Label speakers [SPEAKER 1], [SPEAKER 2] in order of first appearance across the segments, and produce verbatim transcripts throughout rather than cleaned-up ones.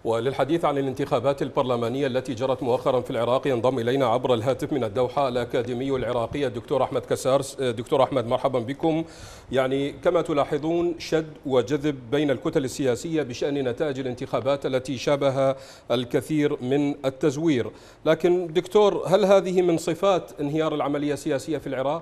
[SPEAKER 1] وللحديث عن الانتخابات البرلمانية التي جرت مؤخرا في العراق ينضم إلينا عبر الهاتف من الدوحة الأكاديمي العراقي الدكتور أحمد كسارس. دكتور أحمد، مرحبا بكم. يعني كما تلاحظون شد وجذب بين الكتل السياسية بشأن نتائج الانتخابات التي شابها الكثير من التزوير، لكن دكتور، هل هذه من صفات انهيار العملية السياسية في العراق؟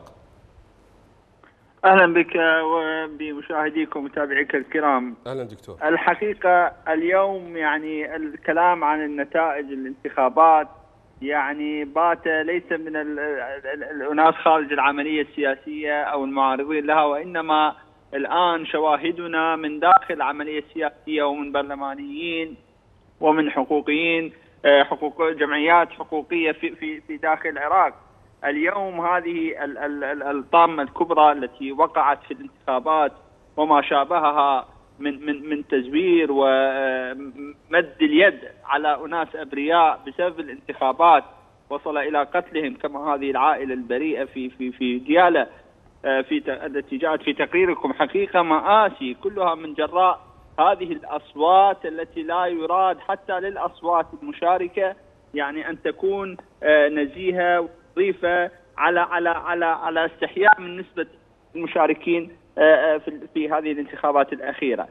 [SPEAKER 2] أهلا بك وبمشاهديكم ومتابعيك الكرام.
[SPEAKER 1] أهلا دكتور.
[SPEAKER 2] الحقيقة اليوم يعني الكلام عن النتائج الانتخابات يعني بات ليس من الأناس خارج العملية السياسية أو المعارضين لها، وإنما الآن شواهدنا من داخل العملية السياسية ومن برلمانيين ومن حقوقيين، حقوق جمعيات حقوقية في في في داخل العراق. اليوم هذه الطامة الكبرى التي وقعت في الانتخابات وما شابهها من من من تزوير ومد اليد على أناس أبرياء بسبب الانتخابات وصل إلى قتلهم، كما هذه العائلة البريئة في في في ديالى في التي جاءت في تقريركم. حقيقة مآسي كلها من جراء هذه الأصوات التي لا يراد حتى للأصوات المشاركة يعني أن تكون نزيهة ضيفة على على على على استحياء من نسبة المشاركين في في هذه الانتخابات الأخيرة.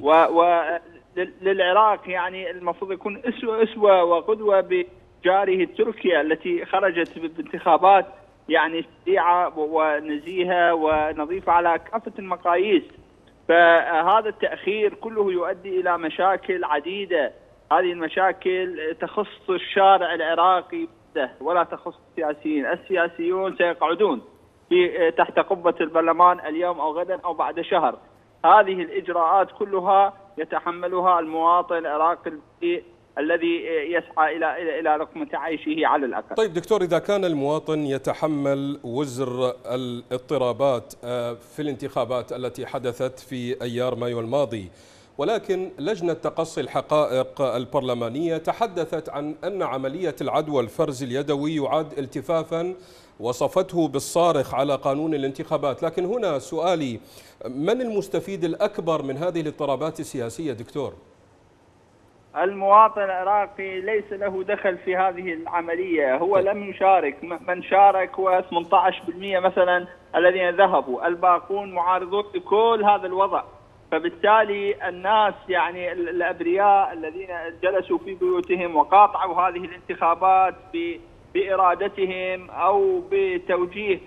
[SPEAKER 2] وللعراق يعني المفروض يكون أسوة أسوة وقدوة بجاره تركيا التي خرجت بانتخابات يعني سريعة ونزيهة ونظيفة على كافة المقاييس. فهذا التأخير كله يؤدي إلى مشاكل عديدة. هذه المشاكل تخص الشارع العراقي ولا تخص السياسيين. السياسيون سيقعدون في تحت قبة البرلمان اليوم أو غدا أو بعد شهر. هذه الإجراءات كلها يتحملها المواطن العراقي الذي يسعى إلى إلى إلى لقمة عيشه على الأقل.
[SPEAKER 1] طيب دكتور، إذا كان المواطن يتحمل وزر الاضطرابات في الانتخابات التي حدثت في أيار مايو الماضي، ولكن لجنة تقصي الحقائق البرلمانية تحدثت عن أن عملية العد والفرز اليدوي يعد التفافا، وصفته بالصارخ على قانون الانتخابات. لكن هنا سؤالي، من المستفيد الأكبر من هذه الاضطرابات السياسية دكتور؟
[SPEAKER 2] المواطن العراقي ليس له دخل في هذه العملية، هو لم يشارك. من شارك هو ثمانية عشر بالمئة مثلا الذين ذهبوا، الباقون معارضون لكل هذا الوضع. فبالتالي الناس يعني الأبرياء الذين جلسوا في بيوتهم وقاطعوا هذه الانتخابات بإرادتهم أو بتوجيه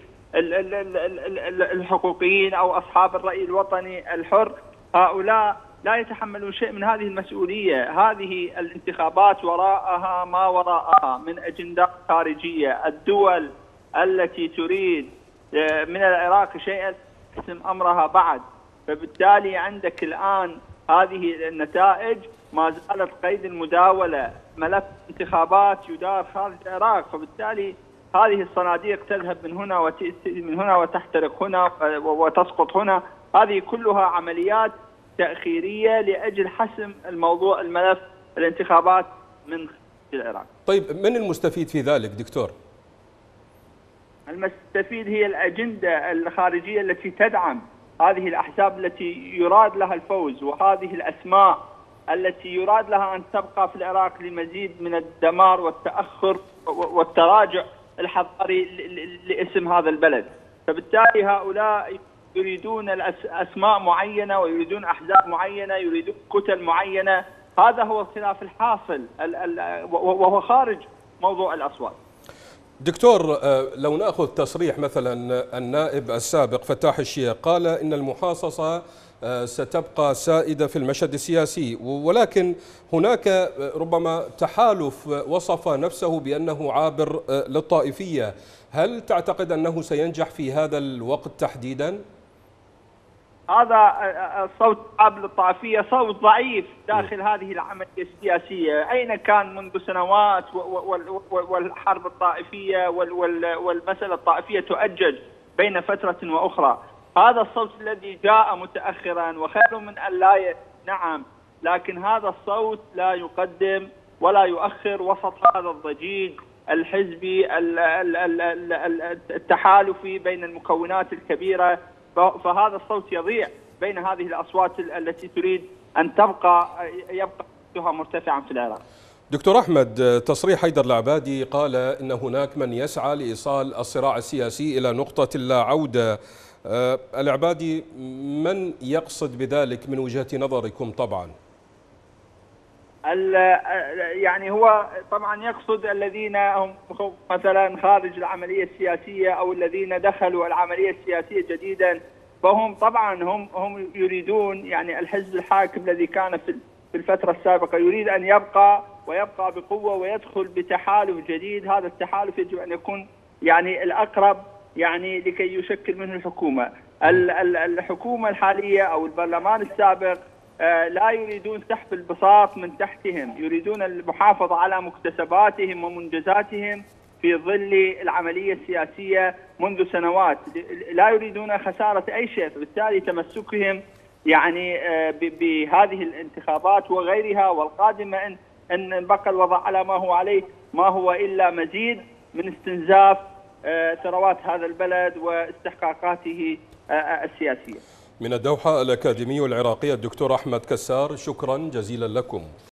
[SPEAKER 2] الحقوقيين أو أصحاب الرأي الوطني الحر، هؤلاء لا يتحملون شيء من هذه المسؤولية. هذه الانتخابات وراءها ما وراءها من أجندات خارجية. الدول التي تريد من العراق شيئا تحسم أمرها بعد. فبالتالي عندك الآن هذه النتائج ما زالت قيد المداولة. ملف انتخابات يدار خارج العراق، فبالتالي هذه الصناديق تذهب من هنا وتأتي من هنا وتحترق هنا وتسقط هنا. هذه كلها عمليات تأخيرية لأجل حسم الموضوع الملف الانتخابات من العراق.
[SPEAKER 1] طيب من المستفيد في ذلك دكتور؟
[SPEAKER 2] المستفيد هي الأجندة الخارجية التي تدعم هذه الأحزاب التي يراد لها الفوز، وهذه الأسماء التي يراد لها أن تبقى في العراق لمزيد من الدمار والتأخر والتراجع الحضاري لاسم هذا البلد. فبالتالي هؤلاء يريدون أسماء معينة ويريدون أحزاب معينة، يريدون كتل معينة. هذا هو الخلاف الحاصل وهو خارج موضوع الأصوات.
[SPEAKER 1] دكتور، لو نأخذ تصريح مثلا النائب السابق فتاح الشيخ، قال إن المحاصصة ستبقى سائدة في المشهد السياسي، ولكن هناك ربما تحالف وصف نفسه بأنه عابر للطائفية. هل تعتقد أنه سينجح في هذا الوقت تحديدا؟
[SPEAKER 2] هذا الصوت عابر للطائفية صوت ضعيف داخل هذه العملية السياسية. أين كان منذ سنوات والحرب الطائفية والمسألة الطائفية تؤجج بين فترة وأخرى؟ هذا الصوت الذي جاء متأخرا وخير من أن لا ي... نعم، لكن هذا الصوت لا يقدم ولا يؤخر وسط هذا الضجيج الحزبي التحالفي بين المكونات الكبيرة. فهذا الصوت يضيع بين هذه الأصوات التي تريد أن تبقى يبقى نسبتها مرتفعا في العراق.
[SPEAKER 1] دكتور أحمد، تصريح حيدر العبادي قال إن هناك من يسعى لإيصال الصراع السياسي إلى نقطة لا عودة. العبادي من يقصد بذلك من وجهة نظركم طبعا؟
[SPEAKER 2] يعني هو طبعا يقصد الذين هم مثلا خارج العملية السياسية أو الذين دخلوا العملية السياسية جديدا، فهم طبعا هم هم يريدون، يعني الحزب الحاكم الذي كان في في الفترة السابقة يريد أن يبقى ويبقى بقوة ويدخل بتحالف جديد. هذا التحالف يجب أن يكون يعني الأقرب يعني لكي يشكل منه الحكومة. الحكومة الحالية أو البرلمان السابق لا يريدون سحب البساط من تحتهم، يريدون المحافظة على مكتسباتهم ومنجزاتهم في ظل العملية السياسية منذ سنوات، لا يريدون خسارة أي شيء، فبالتالي تمسكهم يعني بهذه الانتخابات وغيرها والقادمة إن أن بقى الوضع على ما هو عليه ما هو إلا مزيد من استنزاف ثروات هذا البلد واستحقاقاته السياسية.
[SPEAKER 1] من الدوحة الأكاديمي العراقي الدكتور أحمد كسار، شكرا جزيلا لكم.